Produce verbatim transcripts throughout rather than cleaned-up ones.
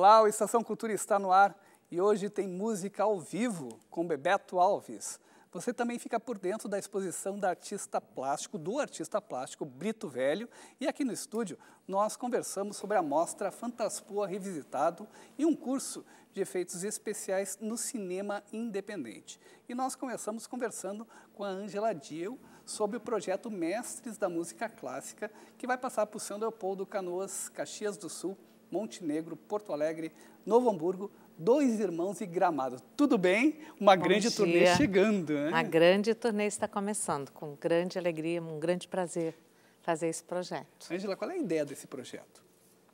Olá, o Estação Cultura está no ar e hoje tem música ao vivo com Bebeto Alves. Você também fica por dentro da exposição da artista plástico, do artista plástico Brito Velho. E aqui no estúdio nós conversamos sobre a mostra Fantaspoa Revisitado e um curso de efeitos especiais no cinema independente. E nós começamos conversando com a Ângela Diel sobre o projeto Mestres da Música Clássica, que vai passar por São Leopoldo, Canoas, Caxias do Sul, Montenegro, Porto Alegre, Novo Hamburgo, Dois Irmãos e Gramado. Tudo bem? Uma Bom grande dia. turnê chegando, né? Uma grande turnê está começando, com grande alegria, um grande prazer fazer esse projeto. Ângela, qual é a ideia desse projeto?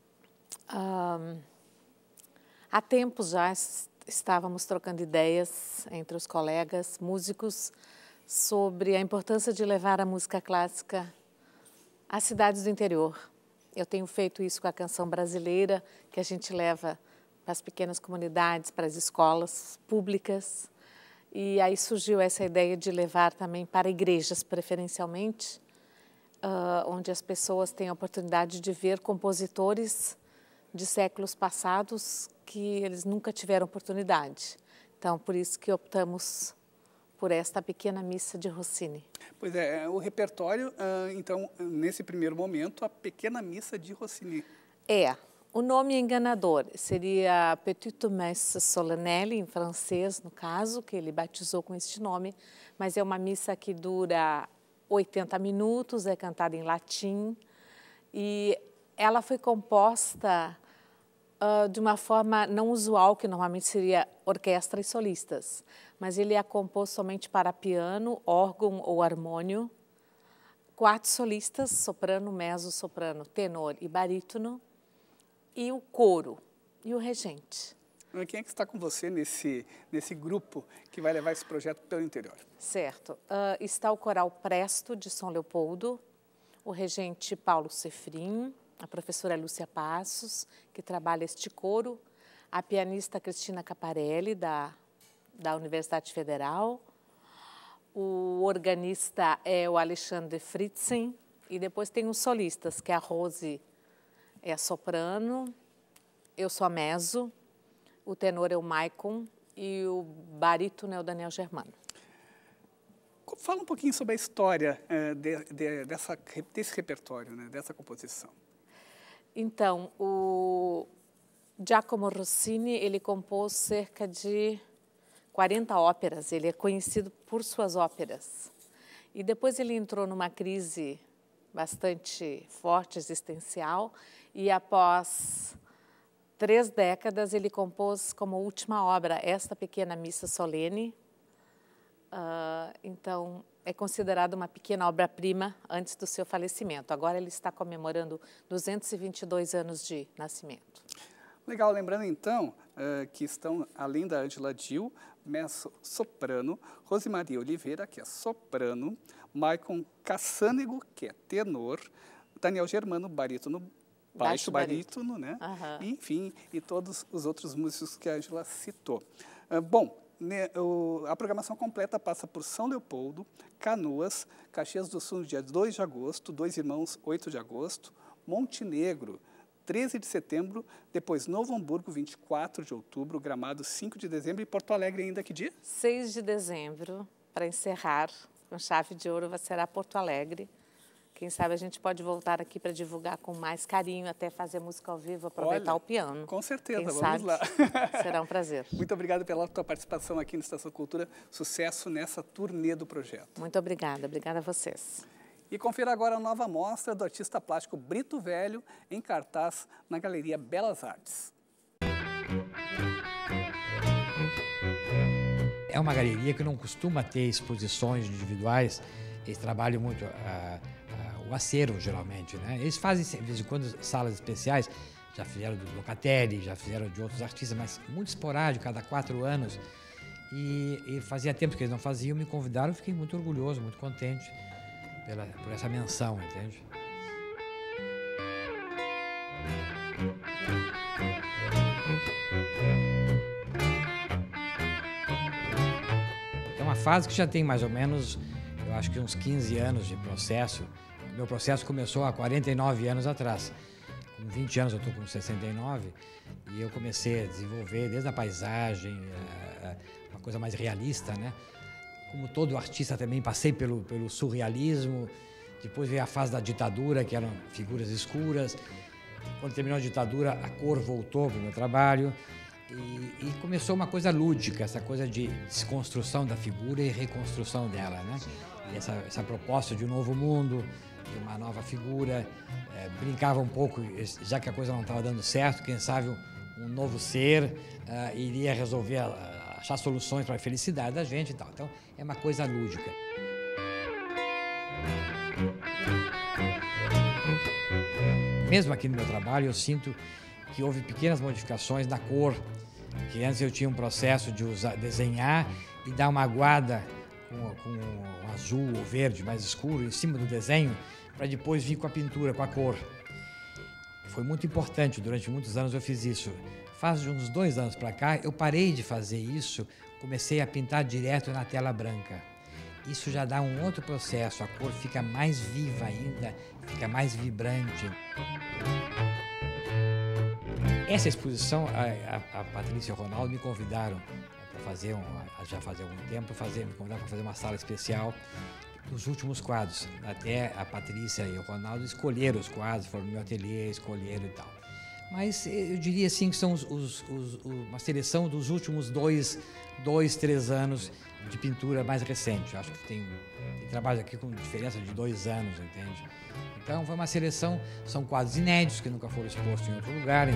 Um, há tempos já estávamos trocando ideias entre os colegas músicos sobre a importância de levar a música clássica às cidades do interior. Eu tenho feito isso com a canção brasileira, que a gente leva para as pequenas comunidades, para as escolas públicas. E aí surgiu essa ideia de levar também para igrejas, preferencialmente, uh, onde as pessoas têm a oportunidade de ver compositores de séculos passados que eles nunca tiveram oportunidade. Então, por isso que optamos por esta pequena missa de Rossini. Pois é, o repertório, uh, então, nesse primeiro momento, a pequena missa de Rossini. É. O nome é enganador, seria Petite Messe Solennelle, em francês, no caso, que ele batizou com este nome, mas é uma missa que dura oitenta minutos, é cantada em latim, e ela foi composta uh, de uma forma não usual, que normalmente seria orquestra e solistas, mas ele a compôs somente para piano, órgão ou harmônio, quatro solistas, soprano, mezzo, soprano, tenor e barítono, e o coro, e o regente. Quem é que está com você nesse, nesse grupo que vai levar esse projeto pelo interior? Certo. Uh, está o Coral Presto, de São Leopoldo, o regente Paulo Sefrim, a professora Lúcia Passos, que trabalha este coro, a pianista Cristina Caparelli, da, da Universidade Federal, o organista é o Alexandre Fritzen, e depois tem os solistas, que é a Rose é a soprano, eu sou a mezzo, o tenor é o Maicon e o barítono é o Daniel Germano. Fala um pouquinho sobre a história eh, de, de, dessa, desse repertório, né, dessa composição. Então, o Giacomo Rossini, ele compôs cerca de quarenta óperas, ele é conhecido por suas óperas. E depois ele entrou numa crise bastante forte, existencial, e após três décadas ele compôs como última obra esta pequena missa solene. Uh, então, é considerada uma pequena obra-prima antes do seu falecimento. Agora ele está comemorando duzentos e vinte e dois anos de nascimento. Legal, lembrando então uh, que estão, além da Ângela Diel, mezzo-soprano, Rosemaria Oliveira, que é soprano, Maicon Cassânego, que é tenor, Daniel Germano, barítono, baixo, baixo barítono, né? Uhum. E, enfim, e todos os outros músicos que a Ângela citou. Uh, bom, né, o, a programação completa passa por São Leopoldo, Canoas, Caxias do Sul, dia dois de agosto, Dois Irmãos, oito de agosto, Montenegro, treze de setembro, depois Novo Hamburgo, vinte e quatro de outubro, Gramado, cinco de dezembro e Porto Alegre ainda que dia? seis de dezembro, para encerrar, com chave de ouro, vai ser Porto Alegre. Quem sabe a gente pode voltar aqui para divulgar com mais carinho, até fazer música ao vivo, aproveitar Olha, o piano. Com certeza, Quem vamos sabe? lá. Será um prazer. Muito obrigado pela tua participação aqui no Estação Cultura. Sucesso nessa turnê do projeto. Muito obrigada, obrigada a vocês. E confira agora a nova mostra do artista plástico Brito Velho, em cartaz na Galeria Belas Artes. É uma galeria que não costuma ter exposições individuais, eles trabalham muito uh, uh, o acervo, geralmente, né? Eles fazem, de vez em quando, salas especiais, já fizeram do Locatelli, já fizeram de outros artistas, mas muito esporádico, cada quatro anos. E, e fazia tempo que eles não faziam, me convidaram, fiquei muito orgulhoso, muito contente pela, por essa menção, entende? É uma fase que já tem mais ou menos, eu acho que uns quinze anos de processo. Meu processo começou há quarenta e nove anos atrás, com vinte anos, eu estou com sessenta e nove, e eu comecei a desenvolver desde a paisagem, uma coisa mais realista, né? Como todo artista também passei pelo, pelo surrealismo, depois veio a fase da ditadura, que eram figuras escuras. Quando terminou a ditadura, a cor voltou para o meu trabalho e, e começou uma coisa lúdica, essa coisa de desconstrução da figura e reconstrução dela, né? E essa, essa proposta de um novo mundo, de uma nova figura, é, brincava um pouco, já que a coisa não estava dando certo, quem sabe um, um novo ser uh, iria resolver, uh, achar soluções para a felicidade da gente e tal. Então, é uma coisa lúdica. Mesmo aqui no meu trabalho, eu sinto que houve pequenas modificações na cor, que antes eu tinha um processo de usar, desenhar e dar uma aguada com, com um azul ou verde mais escuro em cima do desenho, para depois vir com a pintura, com a cor. Foi muito importante, durante muitos anos eu fiz isso. Faz uns dois anos para cá, eu parei de fazer isso, comecei a pintar direto na tela branca. Isso já dá um outro processo, a cor fica mais viva ainda, fica mais vibrante. Essa exposição, a, a, a Patrícia e o Ronaldo me convidaram para fazer, um, já fazia algum tempo, fazer, me convidaram para fazer uma sala especial dos últimos quadros. Até a Patrícia e o Ronaldo escolheram os quadros, foram no meu ateliê, escolheram e tal. Mas eu diria assim que são os, os, os, uma seleção dos últimos dois, dois, três anos de pintura mais recente. Eu acho que tem, tem trabalho aqui com diferença de dois anos, entende? Então foi uma seleção, são quadros inéditos que nunca foram expostos em outro lugar.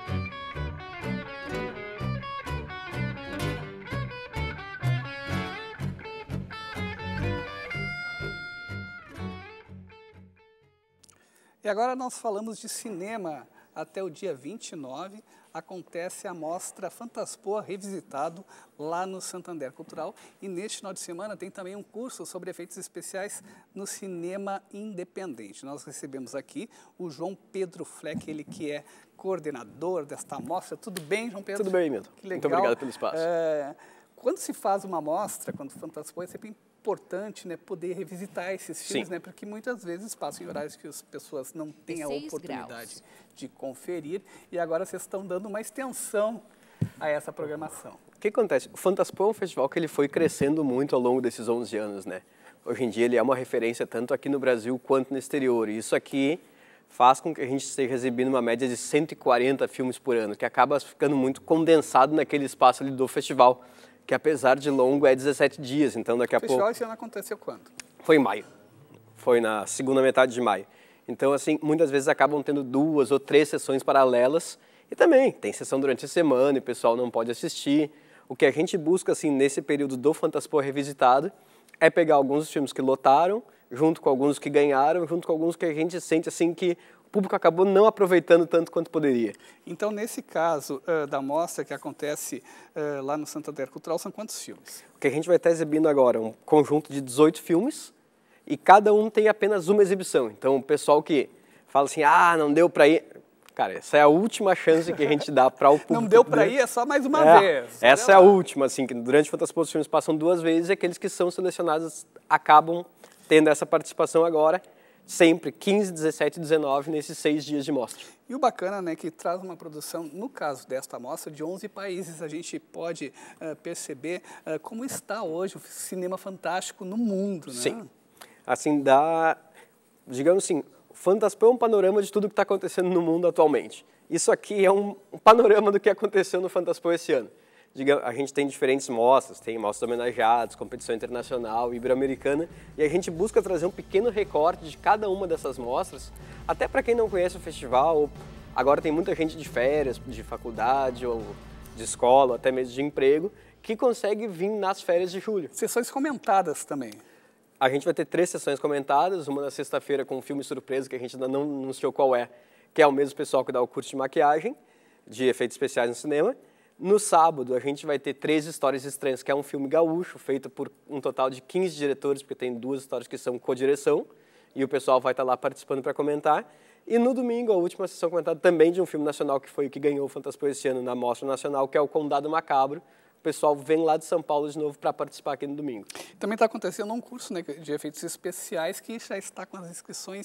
E agora nós falamos de cinema. Até o dia vinte e nove acontece a mostra Fantaspoa Revisitado lá no Santander Cultural. E neste final de semana tem também um curso sobre efeitos especiais no cinema independente. Nós recebemos aqui o João Pedro Fleck, ele que é coordenador desta mostra. Tudo bem, João Pedro? Tudo bem, Milton. Que legal. Muito obrigado pelo espaço. É, quando se faz uma mostra, quando Fantaspoa, é sempre importante, né, poder revisitar esses filmes, né, porque muitas vezes passam em horários que as pessoas não têm a oportunidade graus. de conferir, e agora vocês estão dando uma extensão a essa programação. O que acontece? O Fantaspoa é um festival que ele foi crescendo muito ao longo desses onze anos, né? Hoje em dia ele é uma referência tanto aqui no Brasil quanto no exterior, e isso aqui faz com que a gente esteja exibindo uma média de cento e quarenta filmes por ano, que acaba ficando muito condensado naquele espaço ali do festival, que apesar de longo é dezessete dias, então daqui a pouco... O festival esse ano aconteceu quando? Foi em maio, foi na segunda metade de maio. Então, assim, muitas vezes acabam tendo duas ou três sessões paralelas, e também tem sessão durante a semana e o pessoal não pode assistir. O que a gente busca, assim, nesse período do Fantaspoa Revisitado, é pegar alguns dos filmes que lotaram, junto com alguns que ganharam, junto com alguns que a gente sente, assim, que o público acabou não aproveitando tanto quanto poderia. Então, nesse caso uh, da mostra que acontece uh, lá no Santander Cultural, são quantos filmes? O que a gente vai estar exibindo agora é um conjunto de dezoito filmes e cada um tem apenas uma exibição. Então, o pessoal que fala assim, ah, não deu para ir... Cara, essa é a última chance que a gente dá para o público. Não deu para ir, é só mais uma é, vez. Essa é a última, assim, que durante o Fantaspoa os filmes passam duas vezes e aqueles que são selecionados acabam tendo essa participação agora. Sempre, quinze, dezessete e dezenove, nesses seis dias de mostra. E o bacana, né, que traz uma produção, no caso desta mostra, de onze países. A gente pode uh, perceber uh, como está hoje o cinema fantástico no mundo, né? Sim. Assim, dá, digamos assim, o Fantaspoa é um panorama de tudo que está acontecendo no mundo atualmente. Isso aqui é um, um panorama do que aconteceu no Fantaspoa esse ano. Digamos, a gente tem diferentes mostras, tem mostras homenageadas, competição internacional, ibero-americana, e a gente busca trazer um pequeno recorte de cada uma dessas mostras, até para quem não conhece o festival. Agora tem muita gente de férias, de faculdade, ou de escola, ou até mesmo de emprego, que consegue vir nas férias de julho. Sessões comentadas também. A gente vai ter três sessões comentadas, uma na sexta-feira com um filme surpresa, que a gente ainda não anunciou qual é, que é o mesmo pessoal que dá o curso de maquiagem, de efeitos especiais no cinema. No sábado, a gente vai ter Três Histórias Estranhas, que é um filme gaúcho, feito por um total de quinze diretores, porque tem duas histórias que são co-direção, e o pessoal vai estar lá participando para comentar. E no domingo, a última sessão comentada também de um filme nacional, que foi o que ganhou o Fantaspoa esse ano na Mostra Nacional, que é o Condado Macabro. O pessoal vem lá de São Paulo de novo para participar aqui no domingo. Também está acontecendo um curso, né, de efeitos especiais que já está com as inscrições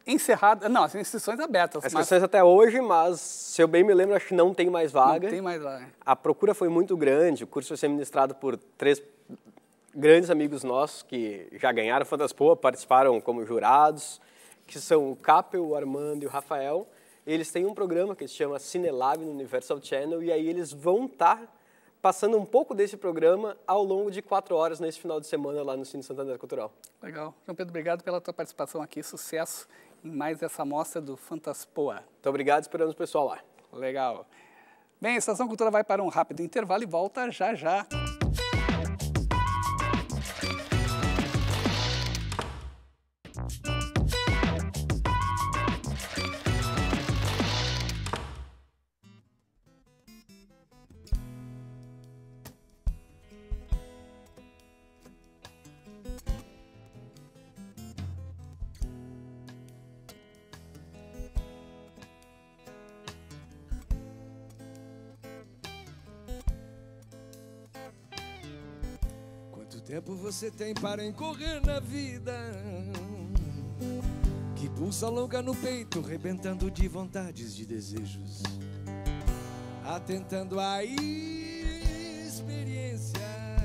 encerrada. Não, as inscrições abertas. As mas inscrições até hoje, mas se eu bem me lembro, acho que não tem mais vaga. Não tem mais vaga. A procura foi muito grande, o curso foi ser ministrado por três grandes amigos nossos que já ganharam Fantaspoa, participaram como jurados, que são o Capel, o Armando e o Rafael. Eles têm um programa que se chama Cinelab no Universal Channel, e aí eles vão estar passando um pouco desse programa ao longo de quatro horas nesse final de semana lá no Cine Santander Cultural. Legal. João Pedro, obrigado pela tua participação aqui. Sucesso em mais essa mostra do Fantaspoa. Muito obrigado, esperamos o pessoal lá. Legal. Bem, a Estação Cultura vai para um rápido intervalo e volta já já. Quanto tempo você tem para incorrer na vida, que pulsa louca no peito, rebentando de vontades, de desejos, atentando à experiência?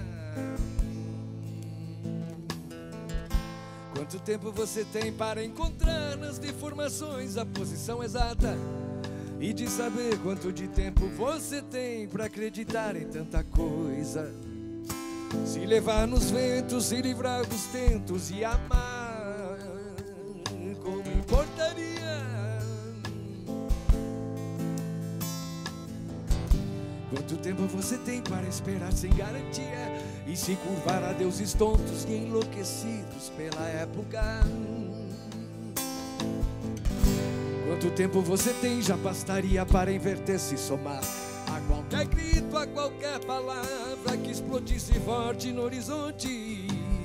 Quanto tempo você tem para encontrar nas deformações a posição exata, e de saber quanto de tempo você tem para acreditar em tanta coisa? Se levar nos ventos, se livrar dos tentos e amar, como importaria? Quanto tempo você tem para esperar sem garantia e se curvar a deuses tontos e enlouquecidos pela época? Quanto tempo você tem já bastaria para inverter-se e somar a qualquer grito, a qualquer palavra que explodisse forte no horizonte?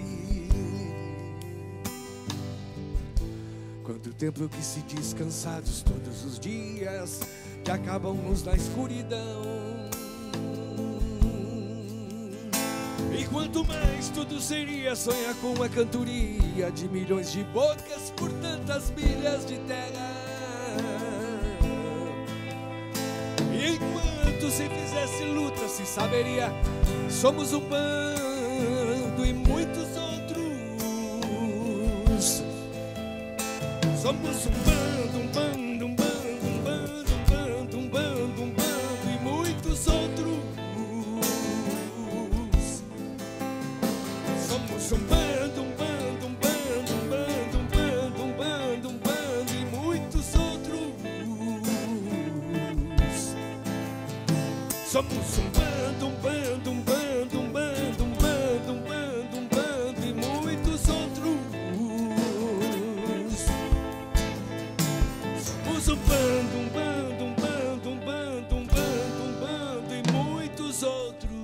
Quanto tempo que se diz cansados todos os dias, que acabam-nos na escuridão? E quanto mais tudo seria sonhar com a cantoria de milhões de bocas por tantas milhas de terra? E enquanto se fizesse luta, se saberia, somos um bando e muitos outros. Somos um bando, um bando, um bando, um bando, um bando, um bando, um bando e muitos outros. Somos um bando, um bando, um bando, um bando, um bando, um bando, um bando e muitos outros. Somos um bando, um bando, um bando, um bando, um bando, um bando, um bando e muitos outros. Somos um bando, um bando, um bando, um bando, um bando, um bando e muitos outros.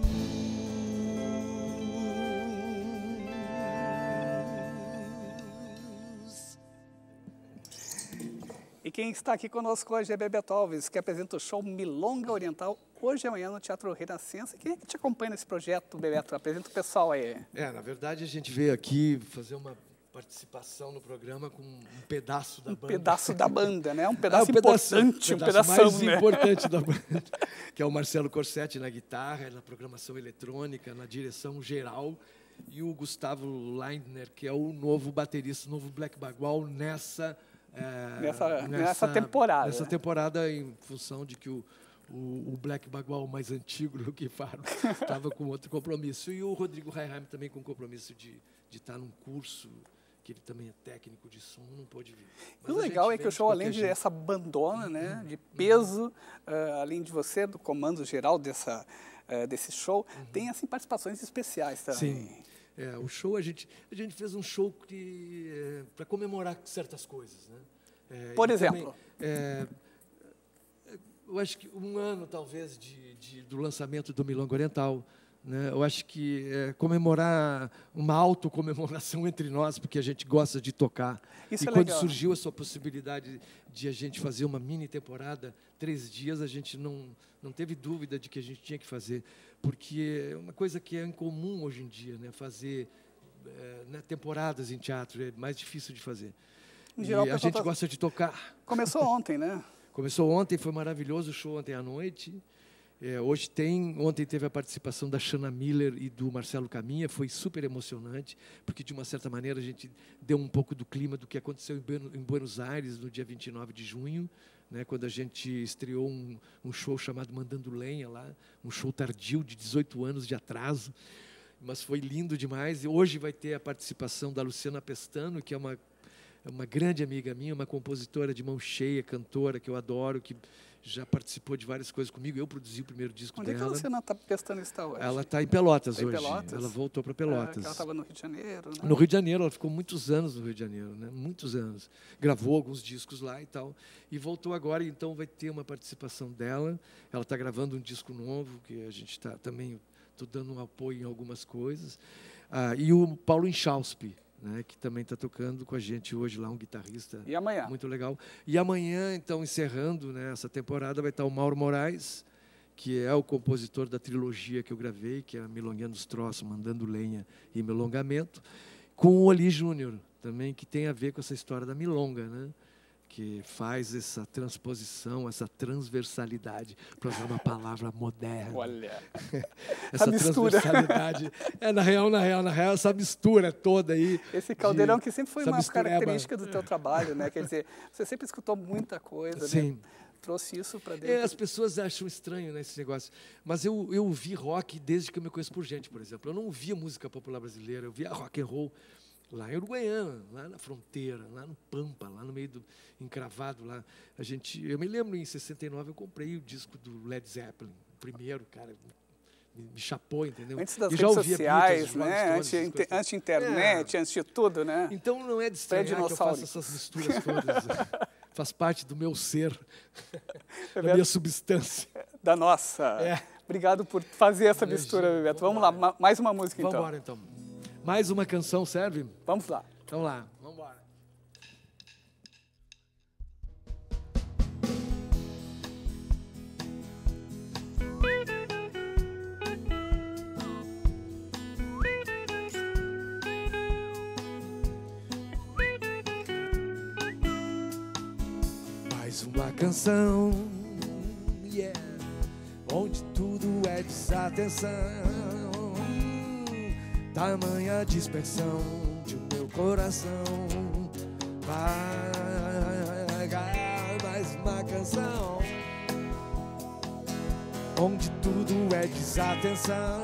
E quem está aqui conosco hoje é Bebeto Alves, que apresenta o show Milonga Oriental hoje e amanhã no Teatro Renascença. Quem é que te acompanha nesse projeto, Bebeto? Apresenta o pessoal aí. É, na verdade a gente veio aqui fazer uma participação no programa com um pedaço da Um banda. pedaço da banda, né? Um pedaço Ah, um pedaço- importante, um pedaço pedação, mais né? importante da banda, que é o Marcelo Corsetti na guitarra, na programação eletrônica, na direção geral, e o Gustavo Leindner, que é o novo baterista, o novo Black Bagual nessa, é, Nessa- nessa temporada. Nessa temporada, em função de que o, o, o Black Bagual mais antigo que Faro estava com outro compromisso, e o Rodrigo Raiheim também com compromisso de, de estar num curso, que ele também é técnico de som, não pôde vir. E o Mas a legal gente é que vem o show, qualquer além de jeito. essa bandona, né, de peso, ah, além de você, do comando geral dessa, ah, desse show, tem assim participações especiais também. Sim. É, o show, a gente, a gente fez um show é, para comemorar certas coisas, né? É, Por e exemplo? também, é, eu acho que um ano, talvez, de, de, do lançamento do Milonga Oriental, né? Eu acho que é, comemorar uma autocomemoração entre nós, porque a gente gosta de tocar. Isso e é quando legal. surgiu essa possibilidade de a gente fazer uma mini temporada, três dias, a gente não, não teve dúvida de que a gente tinha que fazer, porque é uma coisa que é incomum hoje em dia, né? Fazer é, né, temporadas em teatro, é mais difícil de fazer. Em geral, e o a pessoal gente tá- gosta de tocar. Começou ontem, né? Começou ontem, foi maravilhoso o show ontem à noite. É, hoje tem, ontem teve a participação da Shanna Miller e do Marcelo Caminha, foi super emocionante, porque de uma certa maneira a gente deu um pouco do clima do que aconteceu em Buenos, em Buenos Aires no dia vinte e nove de junho, né, quando a gente estreou um, um show chamado Mandando Lenha lá, um show tardio de dezoito anos de atraso, mas foi lindo demais. E hoje vai ter a participação da Luciana Pestano, que é uma, uma grande amiga minha, uma compositora de mão cheia, cantora que eu adoro, que já participou de várias coisas comigo. Eu produzi o primeiro disco Onde é que a dela. Luciana está Pestano está hoje? Ela está em Pelotas Tá em hoje. Pelotas? Ela voltou para É, Pelotas. que ela estava no Rio de Janeiro, né? No Rio de Janeiro, ela ficou muitos anos no Rio de Janeiro, né? Muitos anos. Gravou alguns discos lá e tal. E voltou agora, então vai ter uma participação dela. Ela está gravando um disco novo, que a gente está também, estou dando um apoio em algumas coisas. Ah, e o Paulo Inchauspe, né, que também está tocando com a gente hoje lá, um guitarrista E amanhã? muito legal. E amanhã, então, encerrando, né, essa temporada, vai estar o Mauro Moraes, que é o compositor da trilogia que eu gravei, que é Milongueando os Troços, Mandando Lenha e Milongamento, com o Oli Júnior, também, que tem a ver com essa história da milonga, né, que faz essa transposição, essa transversalidade, para usar uma palavra moderna. Olha, Essa a mistura. transversalidade. É, na real, na real, na real, essa mistura toda aí. Esse caldeirão de- que sempre foi essa uma mistureba. característica do teu trabalho, né? Quer dizer, você sempre escutou muita coisa, Sim. né? Trouxe isso para É, dentro. as pessoas acham estranho, né, esse negócio. Mas eu, eu ouvi rock desde que eu me conheço por gente, por exemplo. Eu não ouvia música popular brasileira, eu via rock and roll lá em Uruguaiana, lá na fronteira, lá no Pampa, lá no meio do encravado lá. A gente, eu me lembro, em sessenta e nove eu comprei o disco do Led Zeppelin, o primeiro, cara, me, me chapou, entendeu? Antes das Eu já redes ouvia sociais, Beatles, Rolling né? Stones, Antes, essas inte- coisas. antes de internet, É. antes de tudo, né? Então não é de estranhar que eu faço Pré-dinossauros. essas misturas todas. Faz parte do meu ser, da Bebeto, minha substância. da nossa. É. Obrigado por fazer essa Imagina, mistura, Bebeto. Vamos vamos lá, ma- mais uma música Vamos então. embora, então. Mais uma canção serve? Vamos lá. Então lá, vamos embora. Mais uma canção, yeah, onde tudo é desatenção, tamanha dispersão de o meu coração. Vai, mais uma canção, onde tudo é desatenção,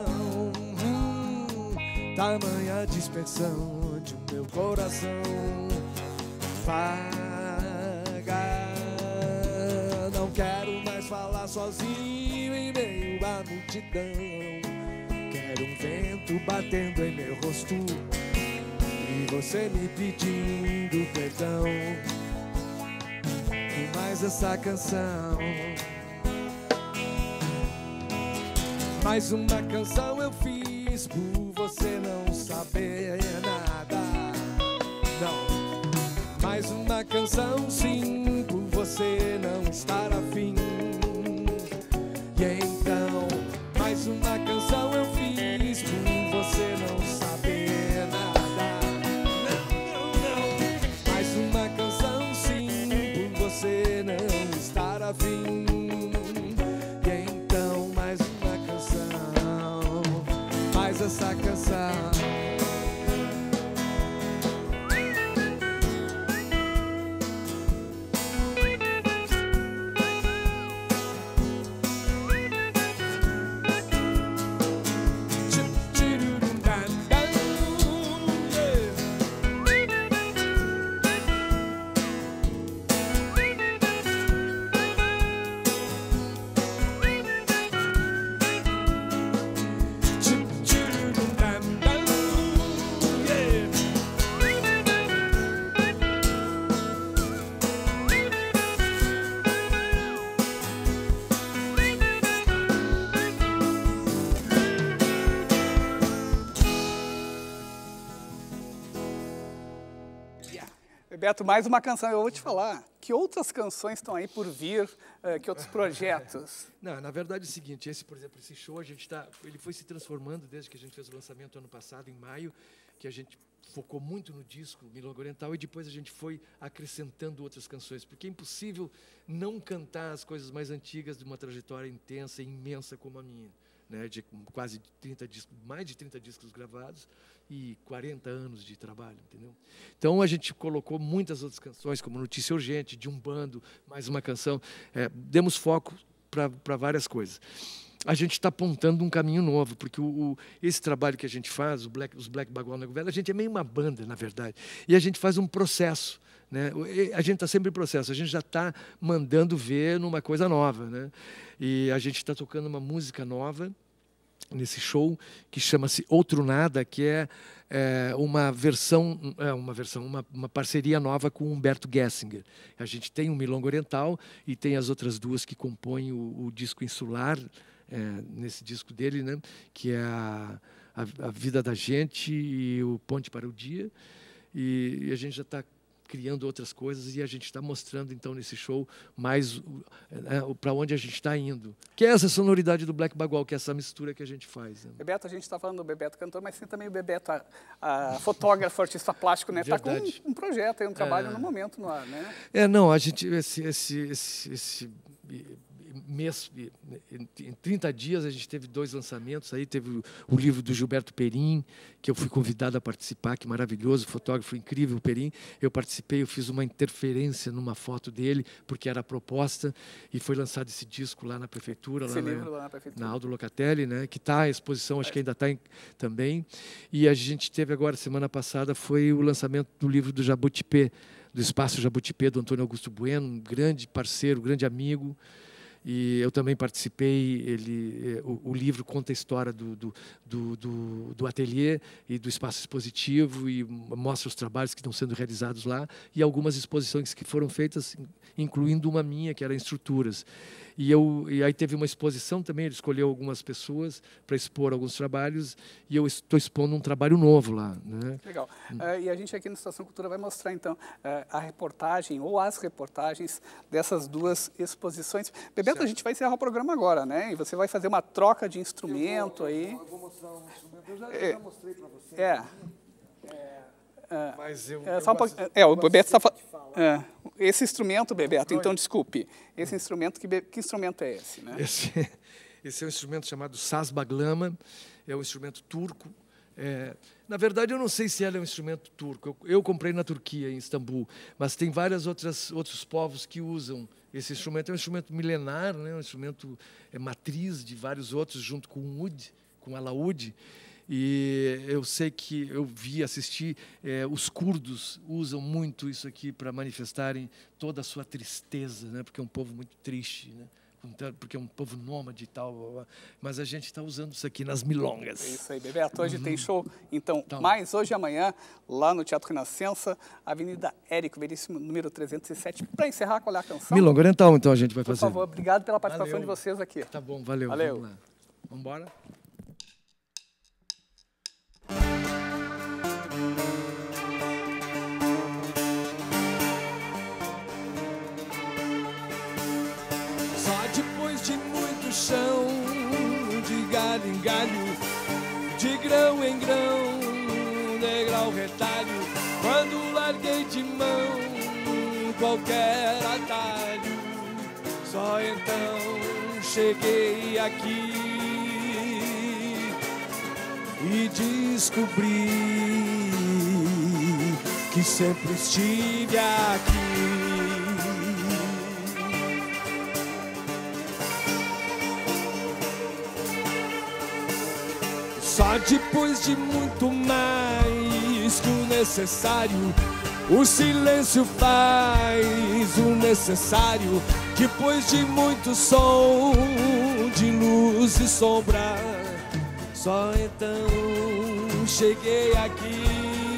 tamanha dispersão de o meu coração. Vai, não quero mais falar sozinho em meio à multidão. Quero um vento batendo em meu rosto e você me pedindo perdão. E mais essa canção, mais uma canção eu fiz por você não saber nada. Não. Mais uma canção, sim, por você não estar afim. E então, mais uma canção eu fiz por você não saber nada. Não, não, não. Mais uma canção, sim, por você não estar afim. E então, mais uma canção, mais essa canção. Bebeto, mais uma canção. Eu vou te falar que outras canções estão aí por vir, uh, que outros projetos? Não, na verdade é o seguinte, esse, por exemplo, esse show, a gente tá, ele foi se transformando desde que a gente fez o lançamento ano passado, em maio, que a gente focou muito no disco Milonga Oriental e depois a gente foi acrescentando outras canções, porque é impossível não cantar as coisas mais antigas de uma trajetória intensa e imensa como a minha, né, de quase trinta discos, mais de trinta discos gravados e quarenta anos de trabalho, entendeu? Então a gente colocou muitas outras canções, como Notícia Urgente, de um bando, mais uma canção, é, demos foco para várias coisas. A gente está apontando um caminho novo, porque o, o, esse trabalho que a gente faz, o Black, os Black Bagual Nego Velho, a gente é meio uma banda, na verdade, e a gente faz um processo, né? A gente está sempre em processo, a gente já está mandando ver numa coisa nova, né? E a gente está tocando uma música nova nesse show que chama-se Outro Nada, que é, é uma versão, é uma versão, uma, uma parceria nova com Humberto Gessinger. A gente tem o Milonga Oriental e tem as outras duas que compõem o, o disco Insular. É, nesse disco dele, né, que é a, a, a Vida da Gente e o Ponte para o Dia, e, e a gente já está criando outras coisas e a gente está mostrando então nesse show mais é, para onde a gente está indo, que é essa sonoridade do Black Bagual, que é essa mistura que a gente faz, né? Bebeto, a gente está falando do Bebeto cantor, mas tem também o Bebeto a, a fotógrafo, artista plástico, né? Está com um, um projeto, um trabalho é... no momento no ar, né? É, não, a gente esse esse esse, esse mês, em trinta dias a gente teve dois lançamentos, aí teve o, o livro do Gilberto Perim, que eu fui convidado a participar, que maravilhoso, fotógrafo incrível, Perim. Eu participei, eu fiz uma interferência numa foto dele, porque era a proposta, e foi lançado esse disco lá na prefeitura, esse lá, livro na, lá na prefeitura, na Aldo Locatelli, né, que está à exposição, acho que ainda está também. E a gente teve agora, semana passada, foi o lançamento do livro do Jabutipê, do Espaço Jabutipê, do Antônio Augusto Bueno, um grande parceiro, um grande amigo. E eu também participei, ele, o, o livro conta a história do, do, do, do, do ateliê e do espaço expositivo e mostra os trabalhos que estão sendo realizados lá e algumas exposições que foram feitas, incluindo uma minha, que era em estruturas. E, eu, e aí teve uma exposição também, ele escolheu algumas pessoas para expor alguns trabalhos e eu estou expondo um trabalho novo lá, né? Legal. Hum. Uh, e a gente aqui no Estação Cultura vai mostrar, então, uh, a reportagem ou as reportagens dessas duas exposições. Bebeto, a gente vai encerrar o programa agora, né? E você vai fazer uma troca de instrumento eu vou, aí. Eu vou mostrar um instrumento, eu já, é, já mostrei para você. É. É, Mas eu, é, eu só um gosto, é, o Bebeto está falando. É, esse instrumento, Bebeto, então desculpe. Esse instrumento, que, que instrumento é esse, né? Esse, esse é um instrumento chamado saz baglama, é um instrumento turco. É, na verdade, eu não sei se ele é um instrumento turco. Eu, eu comprei na Turquia, em Istambul, mas tem vários outros povos que usam esse instrumento. É um instrumento milenar, né? Um instrumento é, matriz de vários outros, junto com o ud, com o alaúde. E eu sei que eu vi, assisti, é, os curdos usam muito isso aqui para manifestarem toda a sua tristeza, né? Porque é um povo muito triste, né? Porque é um povo nômade e tal, mas a gente está usando isso aqui nas milongas. É isso aí, Bebeto. Hoje uhum. tem show, então, então, mais hoje e amanhã, lá no Teatro Renascença, Avenida Érico Veríssimo, número trezentos e sete. Para encerrar, qual é a canção? Milonga Oriental, então, a gente vai Por fazer. Por favor, obrigado pela participação valeu. de vocês aqui. Tá bom, valeu. Valeu. Vamos lá. Vamos embora? Depois de muito chão, de galho em galho, de grão em grão, degrau retalho, quando larguei de mão qualquer atalho, só então cheguei aqui e descobri que sempre estive aqui. Só depois de muito mais que o necessário, o silêncio faz o necessário. Depois de muito som, de luz e sombra, só então cheguei aqui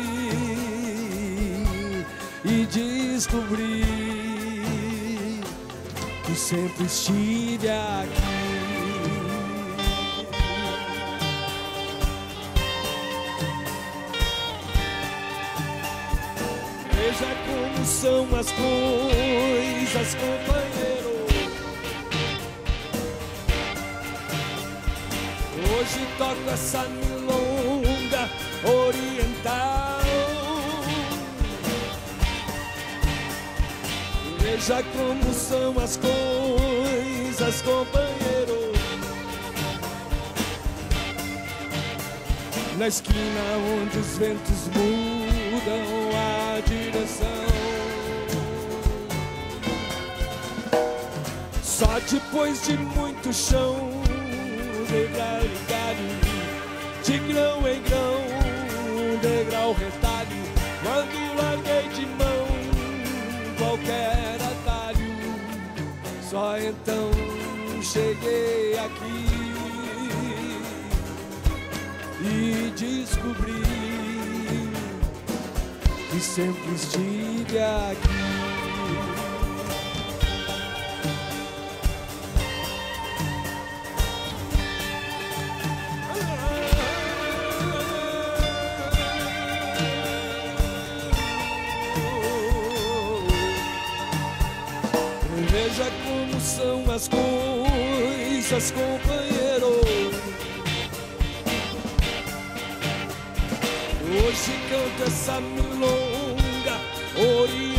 e descobri que sempre estive aqui. Veja como são as coisas, companheiro. Hoje toco essa milonga oriental. Veja como são as coisas, companheiro. Na esquina onde os ventos mudam a direção, só depois de muito chão, degrau em galho, de grão em grão, degrau retalho, quando larguei de mão qualquer atalho, só então cheguei aqui e descobri que sempre estive aqui. Veja como são as coisas, companheiro. Hoje canto essa milonga oriental.